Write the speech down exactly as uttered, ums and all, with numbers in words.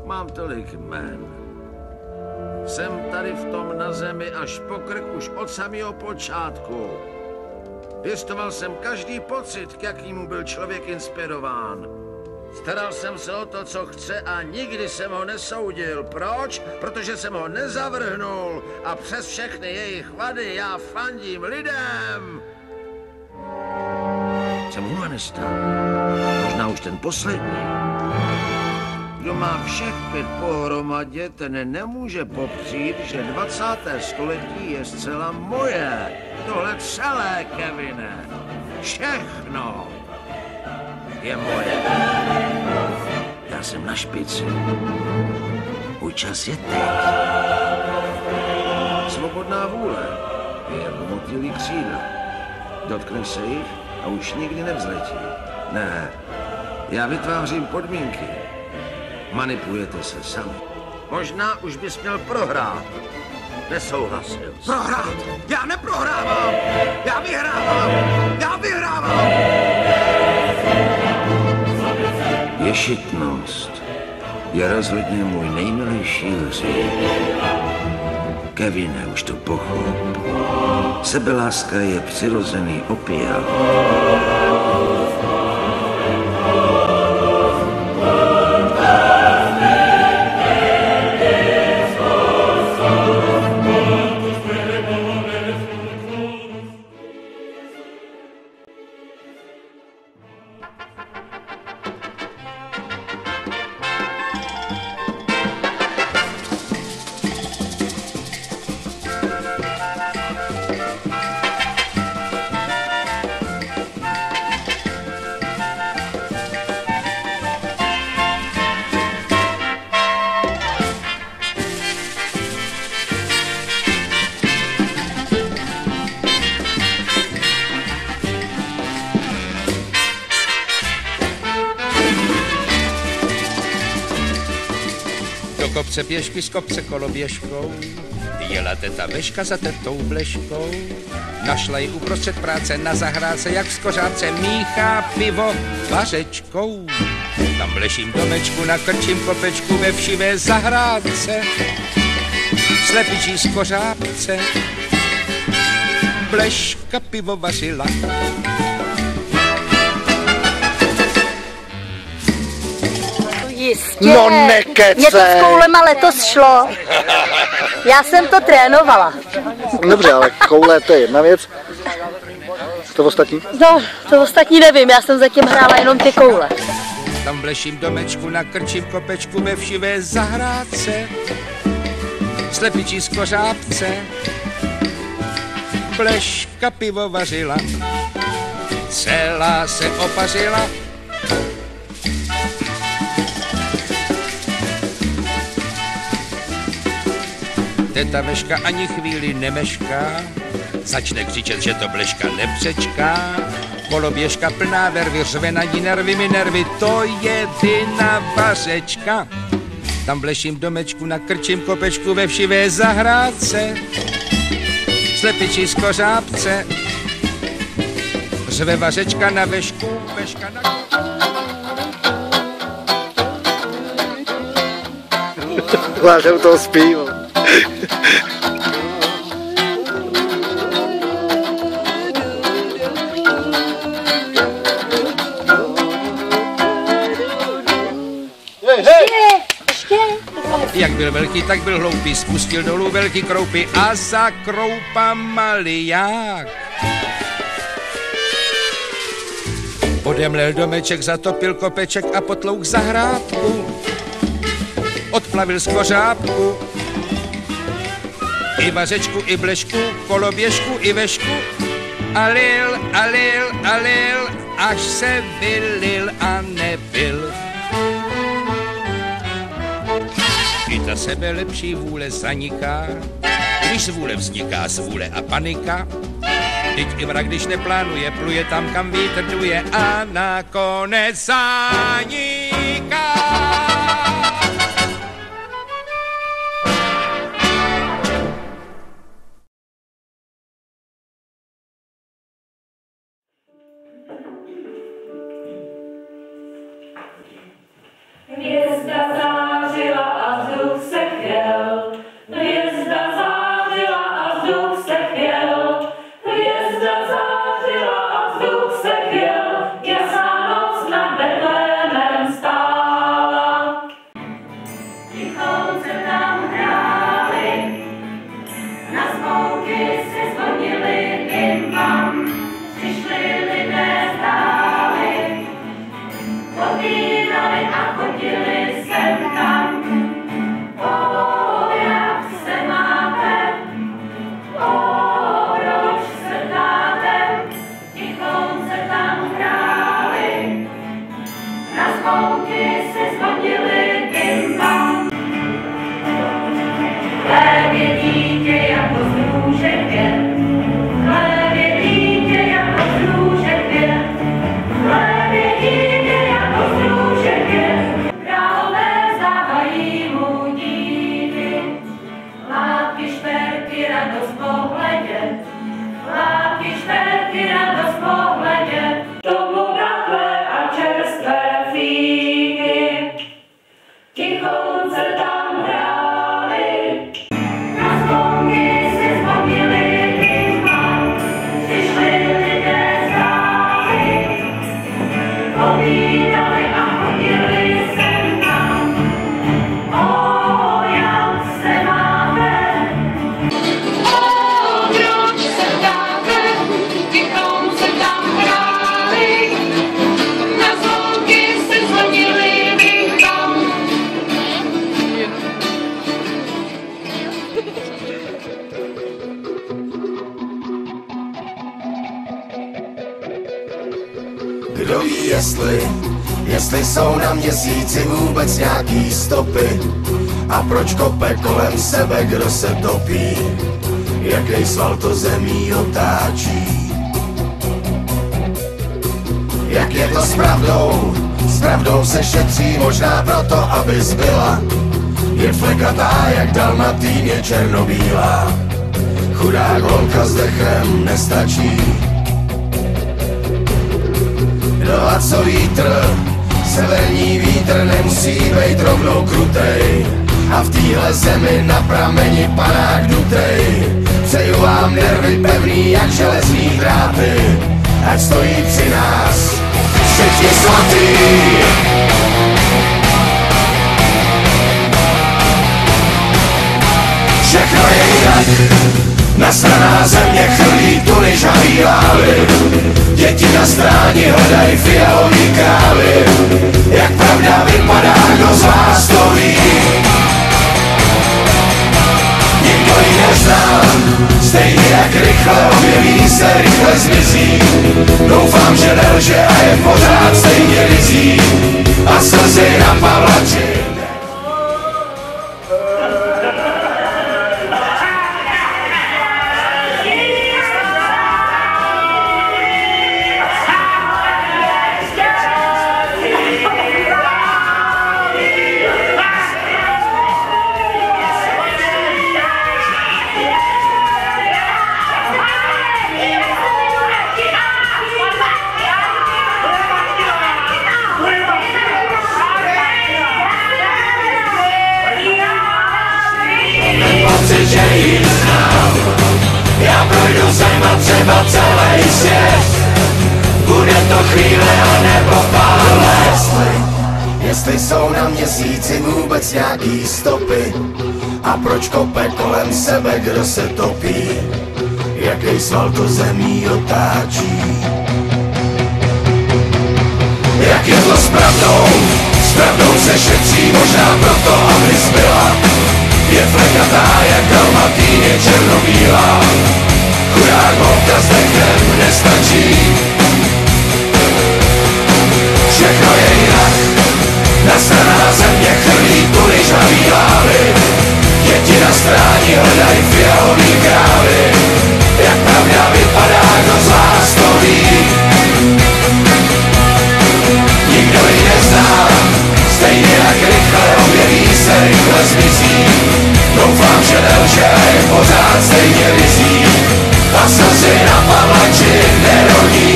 mám tolik jmén. Jsem tady v tom na zemi až po krk už od samého počátku. Pěstoval jsem každý pocit, k jakýmu byl člověk inspirován. Staral jsem se o to, co chce a nikdy jsem ho nesoudil. Proč? Protože jsem ho nezavrhnul a přes všechny jejich vady já fandím lidem. Jsem humanista. Možná už ten poslední. Kdo má všech pět pohromadě, ten nemůže popřít, že dvacáté století je zcela moje. Tohle celé, Kevine. Všechno je moje. Já jsem na špici. Můj čas je teď. Svobodná vůle je jako motýlí křídla. Dotkneš se jich a už nikdy nevzletí. Ne, já vytvářím podmínky. Manipulujete se sami. Možná už bys měl prohrát. Nesouhlasil. Prohrát? Já neprohrávám! Já vyhrávám! Já vyhrávám! Ješitnost je rozhodně můj nejmilejší hřích. Kevine, už to pochop. Sebeláska je přirozený opiát. Kopce pěšky s kopce koloběžkou, jela teta Veška za tetou Bleškou. Našla ji uprostřed práce na zahrádce, jak v skořápce míchá pivo vařečkou. Tam bleším domečku na krčím kopečku ve všivé zahrádce, slepičí skořápce, Bleška pivo vařila. Jistě. No nekecej. Mě to s koulema letos šlo. Já jsem to trénovala. Dobře, ale koule to je jedna věc. To ostatní? No, to ostatní nevím, já jsem zatím hrála jenom ty koule. Tam bleším domečku na krčím kopečku ve všivé zahrádce, slepičí skořápce, Bleška pivo vařila, celá se opařila. Teta Veška ani chvíli nemešká, začne křičet, že to Bleška nepřečká. Koloběžka plná vervy, řve na ní nervy mi nervy, to je vina vařečka. Tam bleším domečku na krčím kopečku ve všivé zahrádce, slepičí skořápce, řve vařečka na Vešku, Veška na... Vážem toho zpíval. Jak byl velký, tak byl hloupý, spustil dolů velký kroupy a za kroupa maliják. Odemlel domeček, zatopil kopeček a potlouk zahrádku, odplavil skořápku, i vařečku, i Blešku, koloběžku, i Vešku, a lil, a lil, a lil, až se vylil a nebyl. I ta sebe lepší vůle zaniká, když z vůle vzniká zvůle a panika. Teď i vrak, když neplánuje, pluje tam, kam vítr duje a nakonec zaniká. Hvězda zářila Povídali a chodili sem tam. O, jak se máte, o, proč se dáte, tichom se tam hráli, na zvonky se zvonili kymbam. Chléb dítě jako z růže květ, chléb je dítě jako z růže květ, chléb je dítě jako z růže květ. Králové vzdávají mu díky, látky, šperky, radost pohledět, látky, šperky, radost pohledět. Tomu bratle a čerstvé fíky, tichonce tam hráli, na zvonky se zvonili kymbam, přišli lidé z dály, povídali a chodili sem tam. O, jak se máte, o, proč se dáte, tichom se tam hráli, na zvonky se zvonili kymbam. Kdo ví, jestli, jestli jsou na měsíci vůbec nějaký stopy a proč kope kolem sebe, kdo se topí, jaký sval to zemí otáčí. Jak je to s pravdou, s pravdou se šetří možná proto, aby zbyla, je flekatá jak dalmatýně černobílá, chudák holka s dechem nestačí. No a co vítr, severní vítr nemusí být rovnou krutej, a v téhle zemi na prameni panák dutej. Přeju vám nervy pevný jak železný dráty, ať stojí při nás všichni svatý. Všechno je jinak, nasraná země chrlí tuny žavý lávy, děti na stráni hledají fialový krávy. Jak pravda vypadá, kdo z vás to ví? Nikdo ji nezná, stejně jak rychle objeví se, rychle zmizí. Doufám, že nelže a je pořád stejně rizí, a slzy na pavlači. Že ji znám, já projdu sem a třeba celý svět, bude to chvíle a nebo pár let. Jestli, jestli jsou na měsíci vůbec nějaký stopy a proč kope kolem sebe, kdo se topí, jaký sval to zemí otáčí. Jak je to s pravdou, s pravdou se šetří možná proto, aby zbyla, je flekatá jak dalmatýně černobílá, chudák holka s dechem nestačí. Všechno je jinak, nasraná země chrlí tuny žavý lávy, děti na stráni hledají fialový krávy. Jak pravda vypadá, kdo z vás to ví? Nikdo ji nezná, stejně jak rychle objeví se, rychle zmizí. Doufám, že nelže a je pořád stejně rizí, a slzy na pavlači nerodí.